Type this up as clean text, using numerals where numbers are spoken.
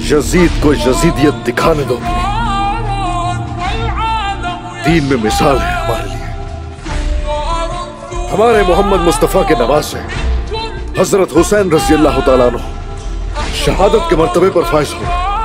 Yazid को यजीदियत दिखाने दो। दीन में मिसाल है हमारे लिए। हमारे मोहम्मद मुस्तफा के नवासे हजरत हुसैन रज़ी अल्लाह तआला अन्हु शहादत के मर्तबे पर फाइज हो।